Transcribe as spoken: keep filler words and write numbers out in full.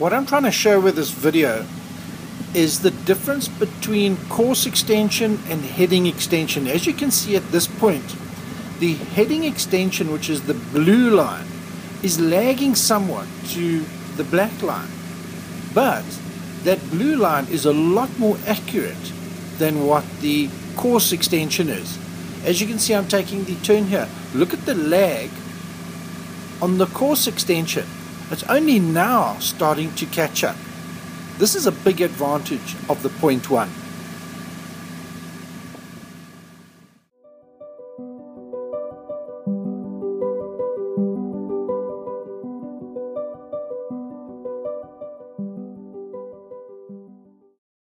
What I'm trying to show with this video is the difference between course extension and heading extension. As you can see at this point, the heading extension, which is the blue line, is lagging somewhat to the black line, but that blue line is a lot more accurate than what the course extension is. As you can see, I'm taking the turn here. Look at the lag on the course extension. It's only now starting to catch up. This is a big advantage of the Point one.